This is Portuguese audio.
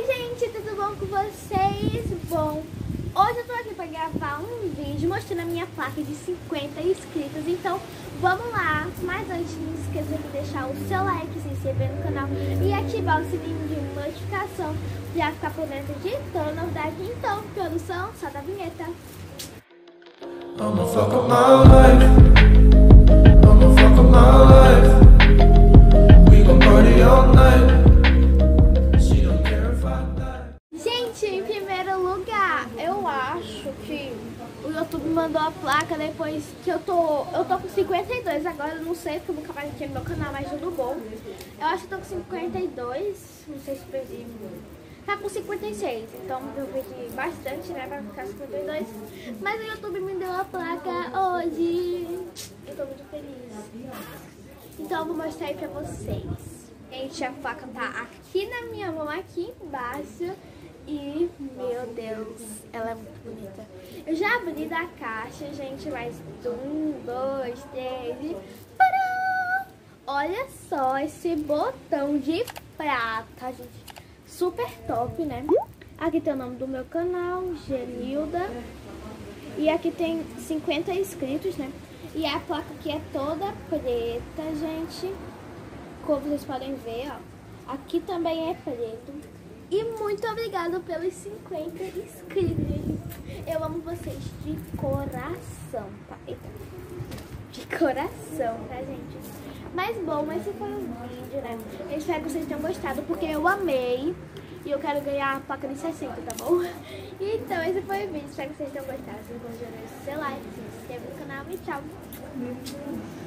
gente, tudo bom com vocês? Bom, hoje eu tô aqui pra gravar um vídeo mostrando a minha placa de 50 inscritos. Então, vamos lá. Mas antes, não esqueça de deixar o seu like, se inscrever no canal e ativar o sininho de notificação pra ficar por dentro de toda novidade. Então, produção, solta a vinheta. I'ma fuck up my life. I'ma fuck up my life. We gon' party all night. She don't care if I die. Gente, em primeiro lugar, eu acho que o YouTube mandou a placa depois que eu tô com 52 agora, eu não sei porque eu nunca mais tinha no meu canal, mas tudo bom. Eu acho que eu tô com 52, não sei se perdi. Tá com 56, então eu perdi bastante, né, pra ficar 52. Mas o YouTube me deu a placa hoje. Eu tô muito feliz. Então eu vou mostrar aí pra vocês. Gente, a placa tá aqui na minha mão, aqui embaixo. E, meu Deus, ela é muito bonita. Eu já abri da caixa, gente, mais 1, 2, 3 e... Tcharam! Olha só esse botão de prata, gente. Super top, né? Aqui tem o nome do meu canal, Genilda. E aqui tem 50 inscritos, né? E a placa aqui é toda preta, gente. Como vocês podem ver, ó. Aqui também é preto. E muito obrigado pelos 50 inscritos. Eu amo vocês de coração, tá? Eita. De coração, tá, gente? Mas bom, esse foi o vídeo, né? Eu espero que vocês tenham gostado, porque eu amei. E eu quero ganhar a placa de 60, tá bom? Então, esse foi o vídeo. Espero que vocês tenham gostado. Se vocês gostam, deixe seu like, se inscreva no canal e tchau.